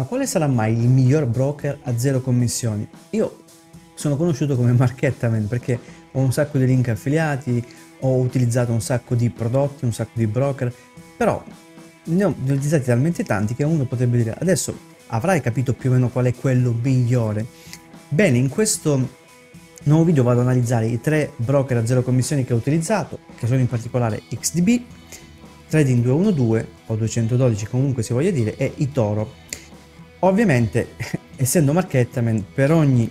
Ma quale sarà mai il miglior broker a zero commissioni? Io sono conosciuto come Markettaman perché ho un sacco di link affiliati, ho utilizzato un sacco di prodotti, un sacco di broker, però ne ho utilizzati talmente tanti che uno potrebbe dire adesso avrai capito più o meno qual è quello migliore. Bene, in questo nuovo video vado ad analizzare i 3 broker a zero commissioni che ho utilizzato, che sono in particolare XDB, Trading 212 o 212 comunque si voglia dire, e eToro. Ovviamente, essendo Markettaman, per ogni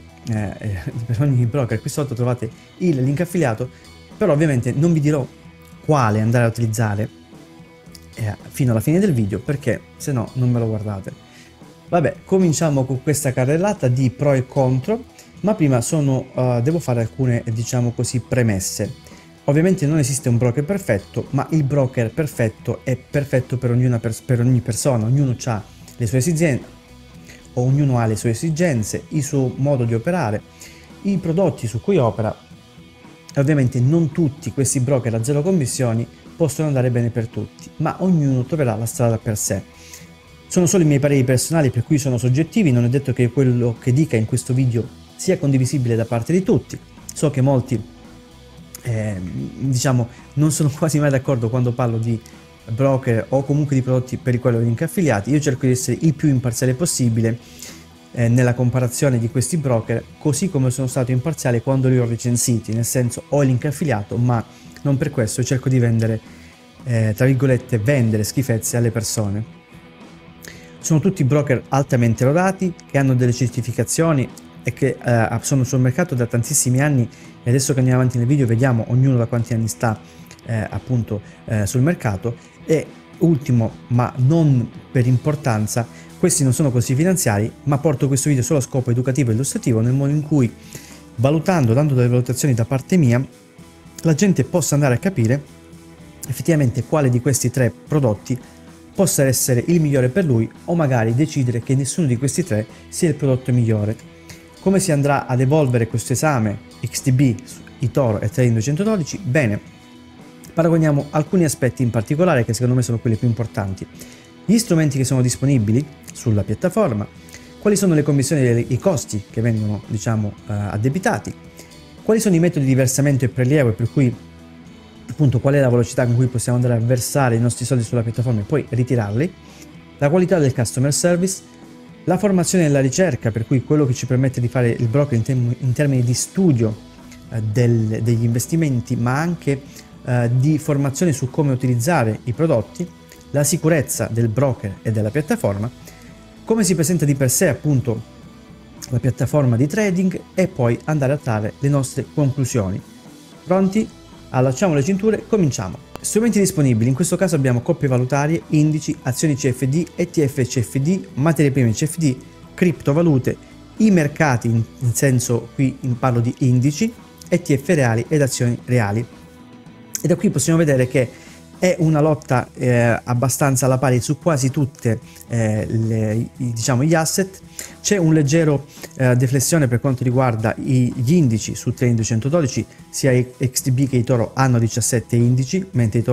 broker qui sotto trovate il link affiliato, però ovviamente non vi dirò quale andare a utilizzare fino alla fine del video, perché se no non me lo guardate. Vabbè, cominciamo con questa carrellata di pro e contro, ma prima devo fare alcune, diciamo così, premesse. Ovviamente non esiste un broker perfetto, ma il broker perfetto è perfetto per ogni persona, ognuno ha le sue esigenze, ognuno ha le sue esigenze, il suo modo di operare, i prodotti su cui opera. Ovviamente non tutti questi broker a zero commissioni possono andare bene per tutti, ma ognuno troverà la strada per sé. Sono solo i miei pareri personali, per cui sono soggettivi, non è detto che quello che dica in questo video sia condivisibile da parte di tutti. So che molti diciamo non sono quasi mai d'accordo quando parlo di broker o comunque di prodotti per i quali ho link affiliati. Io cerco di essere il più imparziale possibile nella comparazione di questi broker, così come sono stato imparziale quando li ho recensiti, nel senso ho il link affiliato, ma non per questo cerco di vendere, tra virgolette, vendere schifezze alle persone. Sono tutti broker altamente lodati, che hanno delle certificazioni e che sono sul mercato da tantissimi anni, e adesso che andiamo avanti nel video vediamo ognuno da quanti anni sta appunto sul mercato. E ultimo, ma non per importanza, questi non sono consigli finanziari, ma porto questo video solo a scopo educativo e illustrativo, nel modo in cui, valutando, dando delle valutazioni da parte mia, la gente possa andare a capire effettivamente quale di questi 3 prodotti possa essere il migliore per lui, o magari decidere che nessuno di questi 3 sia il prodotto migliore. Come si andrà ad evolvere questo esame XTB, eToro e Trading 212? Bene, paragoniamo alcuni aspetti in particolare che secondo me sono quelli più importanti. Gli strumenti che sono disponibili sulla piattaforma, quali sono le commissioni e i costi che vengono, diciamo, addebitati, quali sono i metodi di versamento e prelievo, per cui appunto qual è la velocità con cui possiamo andare a versare i nostri soldi sulla piattaforma e poi ritirarli, la qualità del customer service, la formazione e la ricerca, per cui quello che ci permette di fare il broker in termini di studio degli investimenti, ma anche di formazione su come utilizzare i prodotti, la sicurezza del broker e della piattaforma, come si presenta di per sé appunto la piattaforma di trading, e poi andare a trarre le nostre conclusioni. Pronti? Allacciamo le cinture, cominciamo. Strumenti disponibili: in questo caso abbiamo coppie valutarie, indici, azioni CFD, ETF CFD, materie prime CFD, criptovalute, i mercati, in senso qui parlo di indici, ETF reali ed azioni reali. E da qui possiamo vedere che è una lotta abbastanza alla pari su quasi tutte diciamo gli asset. C'è un leggero deflessione per quanto riguarda gli indici su Trading 212, sia XTB che eToro hanno 17 indici, mentre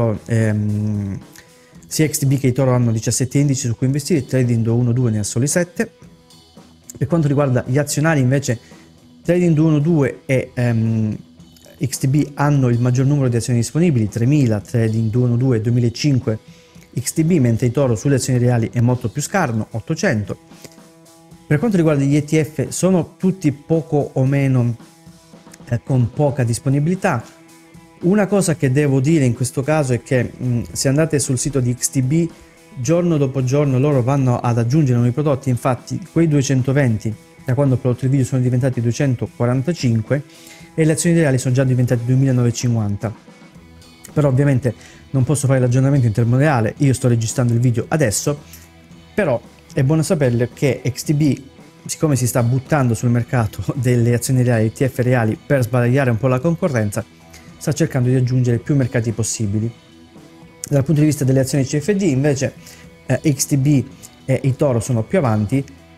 sia XTB che eToro hanno 17 indici su cui investire, Trading 212 ne ha soli 7. Per quanto riguarda gli azionari invece, Trading 212 e XTB hanno il maggior numero di azioni disponibili, 3000, Trading 212 2005 XTB, mentre eToro sulle azioni reali è molto più scarno, 800. Per quanto riguarda gli ETF, sono tutti poco o meno con poca disponibilità. Una cosa che devo dire in questo caso è che se andate sul sito di XTB, giorno dopo giorno loro vanno ad aggiungere nuovi prodotti. Infatti quei 220 da quando ho prodotto il video sono diventati 245 e le azioni reali sono già diventate 2950. Però ovviamente non posso fare l'aggiornamento in tempo reale, io sto registrando il video adesso, però è buono sapere che XTB, siccome si sta buttando sul mercato delle azioni reali, ETF reali, per sbaragliare un po' la concorrenza, sta cercando di aggiungere più mercati possibili. Dal punto di vista delle azioni CFD invece XTB e eToro sono più avanti,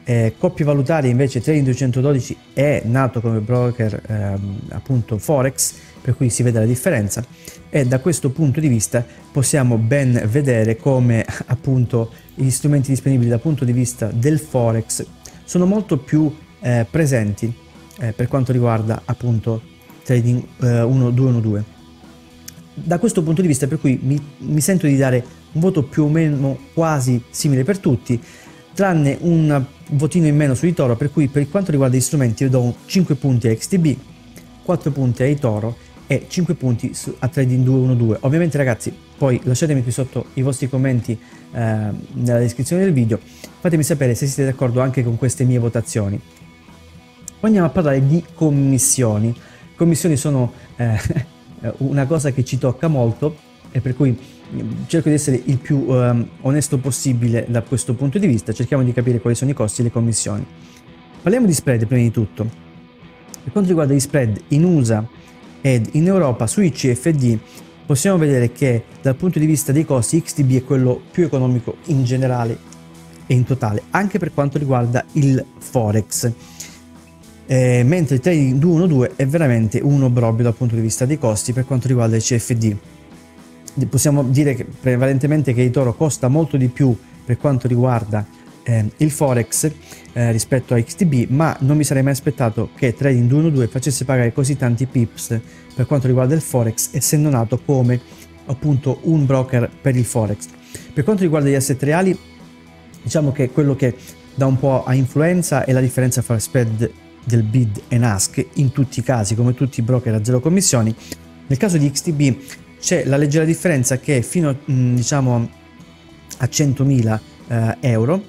Coppie valutarie invece Trading 212 è nato come broker appunto Forex, per cui si vede la differenza, e da questo punto di vista possiamo ben vedere come appunto gli strumenti disponibili dal punto di vista del Forex sono molto più presenti per quanto riguarda appunto Trading 1212. Da questo punto di vista, per cui mi sento di dare un voto più o meno quasi simile per tutti, tranne un votino in meno su eToro, per cui per quanto riguarda gli strumenti io do 5 punti a XTB, 4 punti a eToro e 5 punti a Trading 212. Ovviamente ragazzi, poi lasciatemi qui sotto i vostri commenti nella descrizione del video, fatemi sapere se siete d'accordo anche con queste mie votazioni. Poi andiamo a parlare di commissioni. Commissioni sono una cosa che ci tocca molto, e per cui cerco di essere il più onesto possibile da questo punto di vista. Cerchiamo di capire quali sono i costi e le commissioni. Parliamo di spread prima di tutto. Per quanto riguarda gli spread in USA ed in Europa sui CFD, possiamo vedere che dal punto di vista dei costi XTB è quello più economico in generale e in totale, anche per quanto riguarda il Forex. Mentre il Trading 212 è veramente un obbrobrio dal punto di vista dei costi per quanto riguarda il CFD. Possiamo dire che prevalentemente che eToro costa molto di più per quanto riguarda il Forex rispetto a XTB, ma non mi sarei mai aspettato che Trading 212 facesse pagare così tanti pips per quanto riguarda il Forex, essendo nato come appunto un broker per il Forex. Per quanto riguarda gli asset reali, diciamo che quello che dà un po' a influenza è la differenza fra spread del bid and ask in tutti i casi, come tutti i broker a zero commissioni. Nel caso di XTB c'è la leggera differenza che fino diciamo a 100.000 euro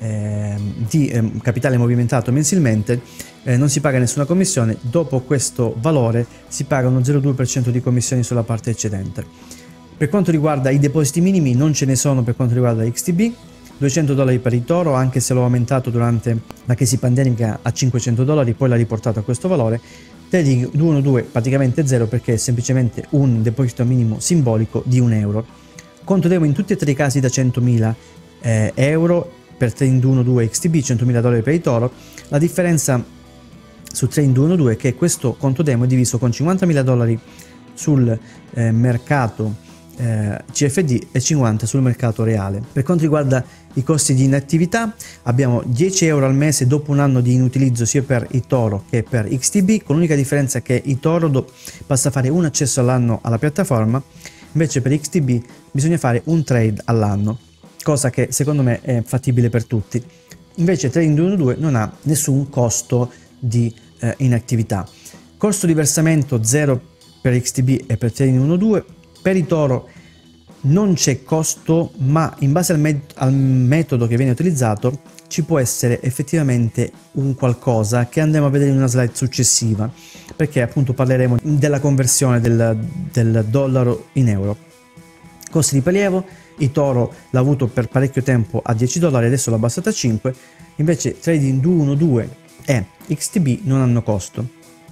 di capitale movimentato mensilmente non si paga nessuna commissione. Dopo questo valore si paga uno 0,2% di commissioni sulla parte eccedente. Per quanto riguarda i depositi minimi non ce ne sono per quanto riguarda XTB, $200 per eToro, anche se l'ho aumentato durante la crisi pandemica a $500, poi l'ha riportato a questo valore. Trading 212 praticamente zero, perché è semplicemente un deposito minimo simbolico di €1. Conto demo in tutti e tre i casi da 100.000 euro per Trading 212 XTB, $100.000 per eToro. La differenza su Trading 212 è che questo conto demo è diviso con $50.000 sul mercato CFD e 50 sul mercato reale. Per quanto riguarda i costi di inattività, abbiamo €10 al mese dopo un anno di inutilizzo sia per eToro che per XTB, con l'unica differenza che eToro basta fare un accesso all'anno alla piattaforma, invece per XTB bisogna fare un trade all'anno, cosa che secondo me è fattibile per tutti. Invece Trading 212 non ha nessun costo di inattività. Costo di versamento 0 per XTB e per Trading 212. Per eToro non c'è costo, ma in base al metodo che viene utilizzato ci può essere effettivamente un qualcosa che andremo a vedere in una slide successiva, perché appunto parleremo della conversione del dollaro in euro. Costi di prelievo, eToro l'ha avuto per parecchio tempo a $10, adesso l'ha abbassato a 5, invece Trading 212 e XTB non hanno costo.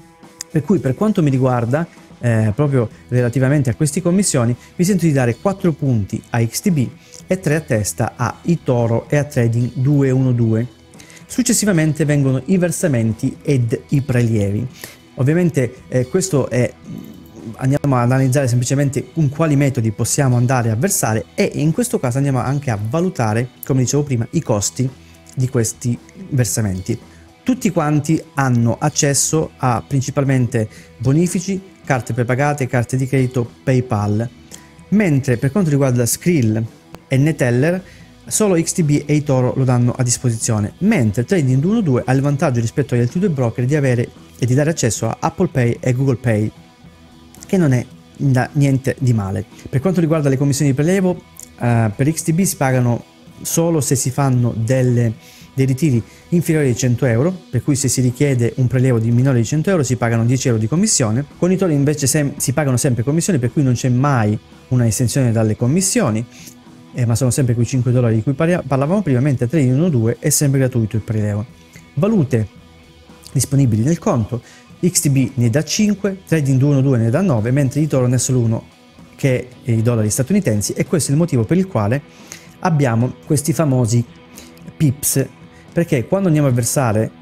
Per cui per quanto mi riguarda, proprio relativamente a queste commissioni, mi sento di dare 4 punti a XTB e 3 a testa a eToro e a Trading 212. Successivamente vengono i versamenti ed i prelievi. Ovviamente questo è, andiamo ad analizzare semplicemente con quali metodi possiamo andare a versare, e in questo caso andiamo anche a valutare, come dicevo prima, i costi di questi versamenti. Tutti quanti hanno accesso a principalmente bonifici, carte prepagate, carte di credito, PayPal, mentre per quanto riguarda Skrill e Neteller solo XTB e eToro lo danno a disposizione, mentre Trading 212 ha il vantaggio rispetto agli altri due broker di avere e di dare accesso a Apple Pay e Google Pay, che non è niente di male. Per quanto riguarda le commissioni di prelievo, per XTB si pagano solo se si fanno dei ritiri inferiori ai 100 euro, per cui se si richiede un prelievo di minore di 100 euro si pagano 10 euro di commissione. Con eToro invece si pagano sempre commissioni, per cui non c'è mai una esenzione dalle commissioni, ma sono sempre quei $5 di cui parlavamo prima, mentre Trading 212 è sempre gratuito il prelievo. Valute disponibili nel conto: XTB ne dà 5, Trading 212 ne dà 9, mentre eToro ne ha solo uno, che è i dollari statunitensi, e questo è il motivo per il quale abbiamo questi famosi pips perché quando andiamo a versare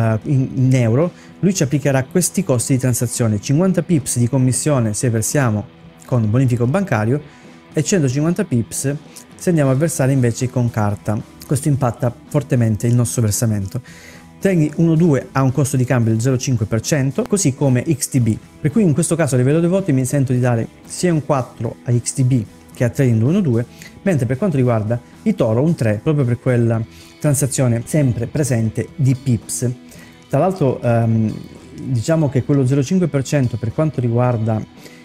in euro, lui ci applicherà questi costi di transazione: 50 pips di commissione se versiamo con bonifico bancario e 150 pips se andiamo a versare invece con carta. Questo impatta fortemente il nostro versamento. Trading 1.2 ha un costo di cambio del 0,5%, così come XTB, per cui in questo caso a livello dei voti mi sento di dare sia un 4 a XTB che a Trading 1.2, mentre per quanto riguarda eToro un 3, proprio per quella transazione sempre presente di pips. Tra l'altro diciamo che quello 0,5% per quanto riguarda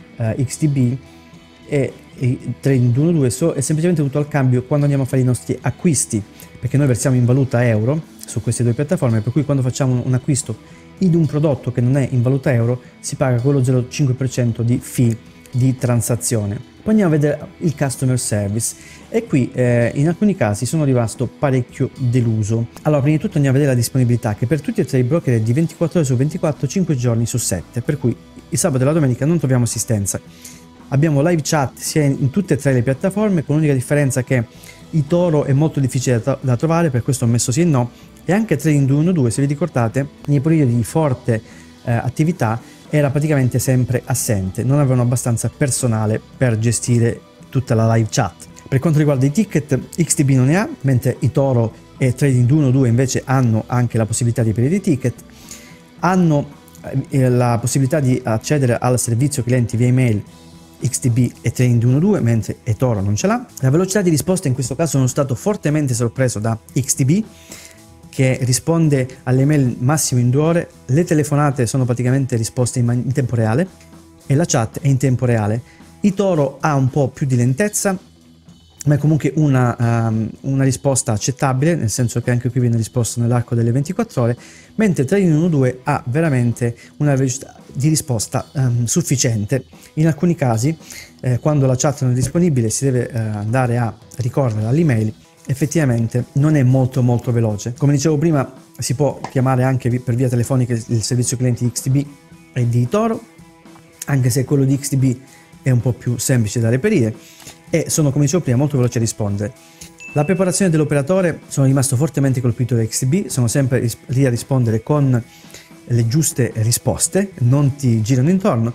XTB e Trading 1.2 è semplicemente dovuto al cambio quando andiamo a fare i nostri acquisti, perché noi versiamo in valuta euro su queste due piattaforme, per cui quando facciamo un acquisto in un prodotto che non è in valuta euro si paga quello 0,5% di fee di transazione. Poi andiamo a vedere il customer service e qui in alcuni casi sono rimasto parecchio deluso. Allora, prima di tutto andiamo a vedere la disponibilità, che per tutti e tre i broker è di 24 ore su 24, 5 giorni su 7, per cui il sabato e la domenica non troviamo assistenza. Abbiamo live chat sia in tutte e tre le piattaforme, con l'unica differenza che eToro è molto difficile da trovare, per questo ho messo sì e no, e anche Trading 212, se vi ricordate, nei periodi di forte attività era praticamente sempre assente, non avevano abbastanza personale per gestire tutta la live chat. Per quanto riguarda i ticket, XTB non ne ha, mentre eToro e Trading 212 invece hanno anche la possibilità di aprire i ticket, hanno la possibilità di accedere al servizio clienti via email XTB e Trading 212, mentre eToro non ce l'ha. La velocità di risposta in questo caso sono stato fortemente sorpreso da XTB, che risponde alle email massimo in 2 ore, le telefonate sono praticamente risposte in tempo reale e la chat è in tempo reale. eToro ha un po' più di lentezza, ma è comunque una risposta accettabile, nel senso che anche qui viene risposto nell'arco delle 24 ore, mentre Trading 112 ha veramente una velocità di risposta sufficiente. In alcuni casi, quando la chat non è disponibile, si deve andare a ricorrere all'email. Effettivamente non è molto veloce. Come dicevo prima, si può chiamare anche per via telefonica il servizio clienti di XTB e di eToro, anche se quello di XTB è un po' più semplice da reperire e sono, come dicevo prima, molto veloci a rispondere. La preparazione dell'operatore, sono rimasto fortemente colpito da XTB, sono sempre lì a rispondere con le giuste risposte, non ti girano intorno.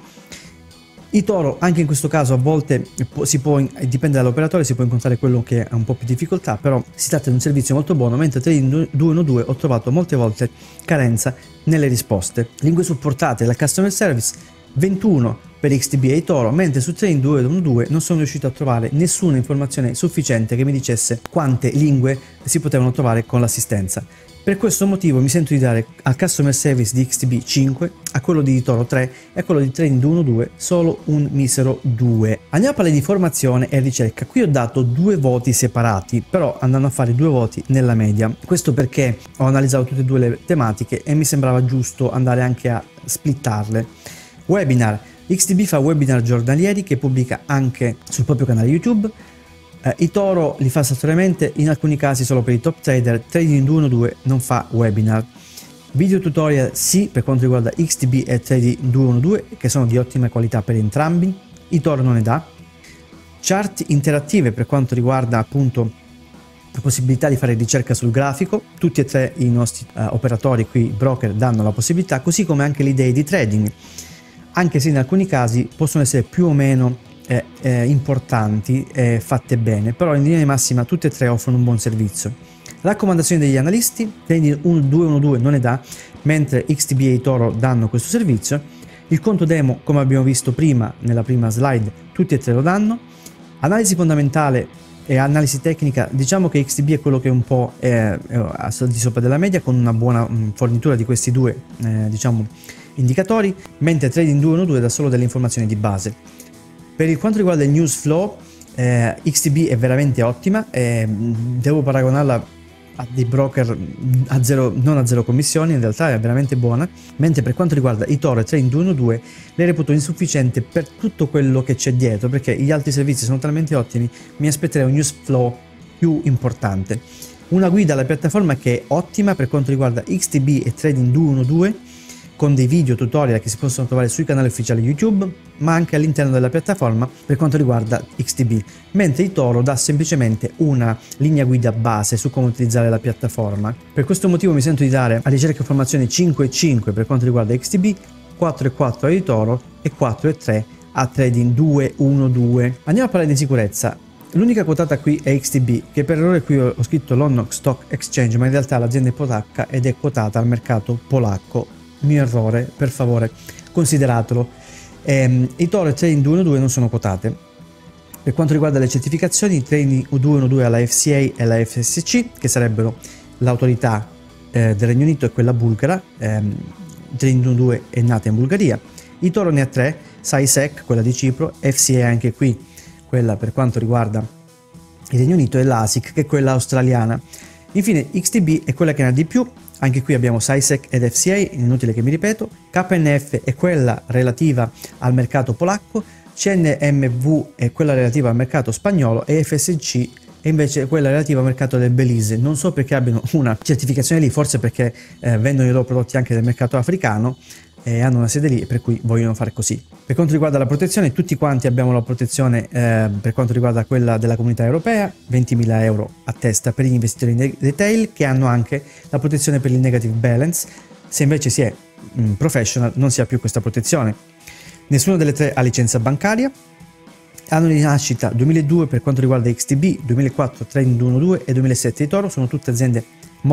eToro anche in questo caso a volte dipende dall'operatore, si può incontrare quello che ha un po' più difficoltà, però si tratta di un servizio molto buono, mentre Trading 212 ho trovato molte volte carenza nelle risposte. Lingue supportate dal customer service 21 per XTB e eToro, mentre su Trading 212 non sono riuscito a trovare nessuna informazione sufficiente che mi dicesse quante lingue si potevano trovare con l'assistenza. Per questo motivo mi sento di dare al customer service di XTB 5, a quello di eToro 3 e a quello di Trading 212 solo un misero 2. Andiamo a parlare di formazione e ricerca. Qui ho dato 2 voti separati, però andando a fare 2 voti nella media. Questo perché ho analizzato tutte e 2 le tematiche e mi sembrava giusto andare anche a splittarle. Webinar. XTB fa webinar giornalieri che pubblica anche sul proprio canale YouTube. eToro li fa saltuariamente, in alcuni casi solo per i top trader. Trading 212 non fa webinar. Video tutorial sì per quanto riguarda XTB e Trading 212, che sono di ottima qualità per entrambi. eToro non ne dà. Chart interattive per quanto riguarda appunto la possibilità di fare ricerca sul grafico. Tutti e 3 i nostri operatori qui, broker, danno la possibilità, così come anche le idee di trading, anche se in alcuni casi possono essere più o meno importanti e fatte bene, però in linea di massima tutte e 3 offrono un buon servizio. Raccomandazioni degli analisti. Trading 212 non ne dà, mentre XTB e eToro danno questo servizio. Il conto demo, come abbiamo visto prima nella prima slide, tutti e 3 lo danno. Analisi fondamentale e analisi tecnica, diciamo che XTB è quello che un po' è di sopra della media, con una buona fornitura di questi 2 diciamo indicatori, mentre Trading 212 dà solo delle informazioni di base. Per quanto riguarda il news flow, XTB è veramente ottima, devo paragonarla a dei broker non a zero commissioni, in realtà è veramente buona, mentre per quanto riguarda eToro e Trading 212 le reputo insufficiente per tutto quello che c'è dietro, perché gli altri servizi sono talmente ottimi, mi aspetterei un news flow più importante. Una guida alla piattaforma che è ottima per quanto riguarda XTB e Trading 212, con dei video tutorial che si possono trovare sui canali ufficiali YouTube, ma anche all'interno della piattaforma per quanto riguarda XTB, mentre eToro dà semplicemente una linea guida base su come utilizzare la piattaforma. Per questo motivo mi sento di dare a ricerca informazioni 5,5 per quanto riguarda XTB, 4,4 a eToro e 4,3 a Trading 212. Andiamo a parlare di sicurezza. L'unica quotata qui è XTB, che per errore qui ho scritto London Stock Exchange, ma in realtà l'azienda è polacca ed è quotata al mercato polacco. Mio errore, per favore consideratelo. eToro e Trading 212 non sono quotate. Per quanto riguarda le certificazioni, Trading 212 alla FCA e alla FSC, che sarebbero l'autorità del Regno Unito e quella bulgara. Trading 212 è nata in Bulgaria. eToro ne ha 3, SAISEC, quella di Cipro, FCA anche qui, quella per quanto riguarda il Regno Unito, e l'ASIC, che è quella australiana. Infine XTB è quella che ne ha di più, anche qui abbiamo SAISEC ed FCA, inutile che mi ripeto. KNF è quella relativa al mercato polacco, CNMV è quella relativa al mercato spagnolo e FSC è invece quella relativa al mercato del Belize. Non so perché abbiano una certificazione lì, forse perché vendono i loro prodotti anche del mercato africano e hanno una sede lì, per cui vogliono fare così. Per quanto riguarda la protezione, tutti quanti abbiamo la protezione per quanto riguarda quella della comunità europea, 20.000 euro a testa per gli investitori in retail, che hanno anche la protezione per il negative balance. Se invece si è professional non si ha più questa protezione. Nessuna delle tre ha licenza bancaria. Anno di nascita 2002 per quanto riguarda XTB, 2004 Trading 212 e 2007 eToro, sono tutte aziende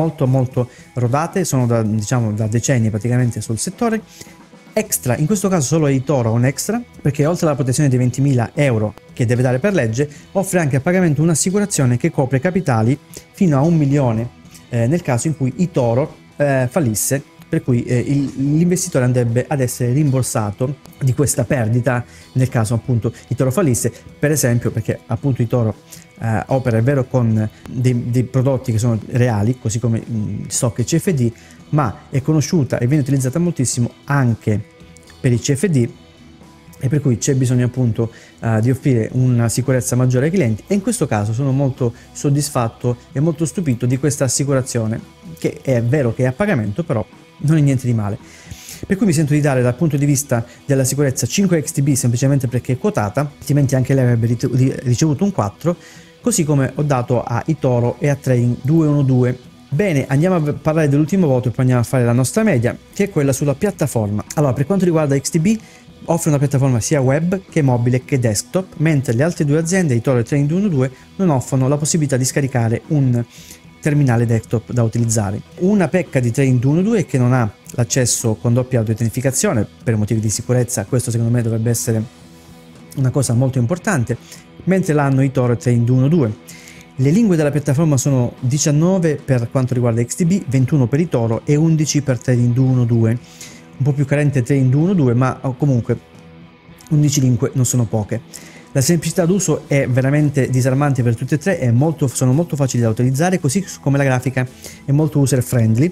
molto rodate, sono da decenni praticamente sul settore. Extra, in questo caso solo eToro ha un extra, perché oltre alla protezione dei 20.000 euro che deve dare per legge, offre anche a pagamento un'assicurazione che copre capitali fino a 1 milione nel caso in cui eToro fallisse, per cui l'investitore andrebbe ad essere rimborsato di questa perdita nel caso appunto eToro fallisse, per esempio perché appunto eToro opera, è vero, con dei prodotti che sono reali, così come stock e CFD, ma è conosciuta e viene utilizzata moltissimo anche per i CFD, e per cui c'è bisogno appunto di offrire una sicurezza maggiore ai clienti, e in questo caso sono molto soddisfatto e molto stupito di questa assicurazione, che è vero che è a pagamento, però non è niente di male. Per cui mi sento di dare dal punto di vista della sicurezza 5 XTB semplicemente perché è quotata, altrimenti anche lei avrebbe ricevuto un 4, così come ho dato a eToro e a Trading 212. Bene, andiamo a parlare dell'ultimo voto e poi andiamo a fare la nostra media, che è quella sulla piattaforma. Allora, per quanto riguarda XTB, offre una piattaforma sia web che mobile che desktop, mentre le altre due aziende, eToro e Trading 212, non offrono la possibilità di scaricare un terminale desktop da utilizzare. Una pecca di Trading 212 è che non ha l'accesso con doppia autentificazione per motivi di sicurezza. Questo secondo me dovrebbe essere una cosa molto importante, mentre l'hanno eToro e Trading 212. Le lingue della piattaforma sono 19 per quanto riguarda XTB, 21 per eToro e 11 per Trading 212. Un po' più carente Trading 212, ma comunque 11 lingue non sono poche. La semplicità d'uso è veramente disarmante per tutte e tre, sono molto facili da utilizzare, così come la grafica è molto user friendly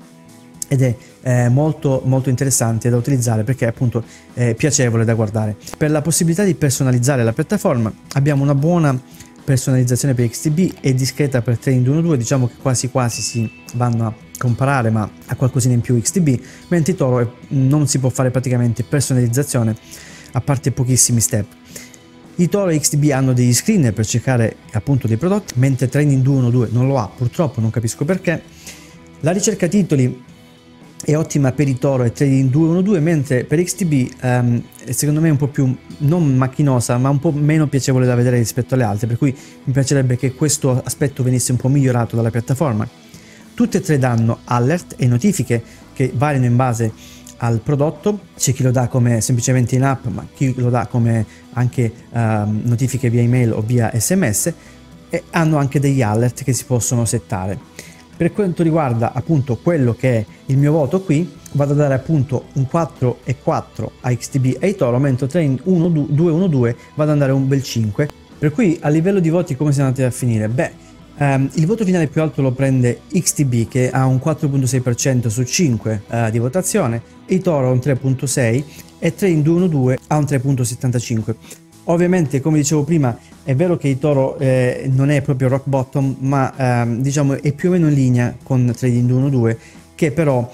ed è molto interessante da utilizzare perché appunto è piacevole da guardare. Per la possibilità di personalizzare la piattaforma abbiamo una buona personalizzazione per XTB e discreta per Trading 212, diciamo che quasi si vanno a comparare, ma ha qualcosina in più XTB, mentre eToro non si può fare praticamente personalizzazione a parte pochissimi step. eToro e XTB hanno degli screener per cercare appunto dei prodotti, mentre Trading 212 non lo ha, purtroppo, non capisco perché. La ricerca titoli è ottima per eToro e Trading 212, mentre per XTB secondo me è un po' più non macchinosa, ma un po' meno piacevole da vedere rispetto alle altre, per cui mi piacerebbe che questo aspetto venisse un po' migliorato dalla piattaforma. Tutte e tre danno alert e notifiche che variano in base al prodotto, c'è chi lo dà come semplicemente in app, ma chi lo dà come anche notifiche via email o via SMS, e hanno anche degli alert che si possono settare. Per quanto riguarda appunto quello che è il mio voto qui, vado a dare appunto un 4,4 a XTB e eToro, mentre Trading 212 vado ad andare un bel 5. Per cui a livello di voti come siamo andati a finire? Beh, il voto finale più alto lo prende XTB, che ha un 4,6% su 5 di votazione, eToro un 3,6 e Trading 212 ha un 3,75. Ovviamente, come dicevo prima, è vero che eToro non è proprio rock bottom, ma diciamo è più o meno in linea con Trading 212, che però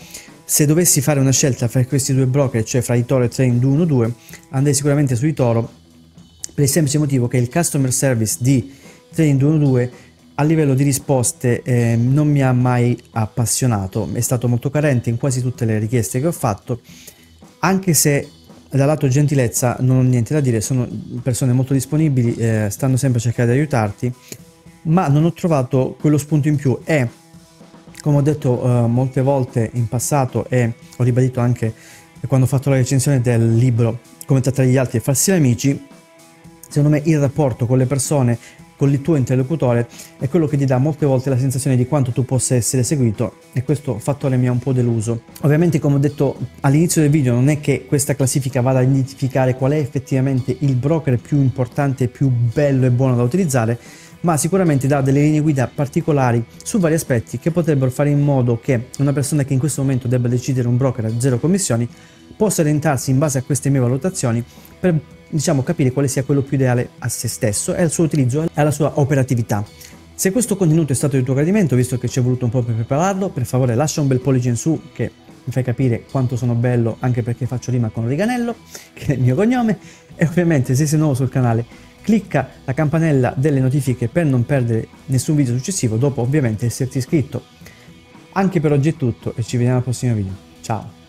Se dovessi fare una scelta fra questi due broker, cioè fra eToro e Trading212, andrei sicuramente su eToro per il semplice motivo che il customer service di Trading212 a livello di risposte non mi ha mai appassionato, è stato molto carente in quasi tutte le richieste che ho fatto, anche se dal lato gentilezza non ho niente da dire, sono persone molto disponibili, stanno sempre a cercare di aiutarti, ma non ho trovato quello spunto in più e, come ho detto molte volte in passato e ho ribadito anche quando ho fatto la recensione del libro Come trattare gli altri e farsi amici, secondo me il rapporto con le persone, con il tuo interlocutore, è quello che ti dà molte volte la sensazione di quanto tu possa essere seguito, e questo fattore mi ha un po' deluso. Ovviamente, come ho detto all'inizio del video, non è che questa classifica vada a identificare qual è effettivamente il broker più importante, più bello e buono da utilizzare, ma sicuramente dà delle linee guida particolari su vari aspetti che potrebbero fare in modo che una persona che in questo momento debba decidere un broker a zero commissioni possa orientarsi in base a queste mie valutazioni per, diciamo, capire quale sia quello più ideale a se stesso e al suo utilizzo e alla sua operatività. Se questo contenuto è stato di tuo gradimento, visto che ci è voluto un po' per prepararlo, per favore lascia un bel pollice in su che mi fai capire quanto sono bello, anche perché faccio rima con Riganello, che è il mio cognome, e ovviamente se sei nuovo sul canale clicca la campanella delle notifiche per non perdere nessun video successivo, dopo ovviamente esserti iscritto. Anche per oggi è tutto e ci vediamo al prossimo video. Ciao!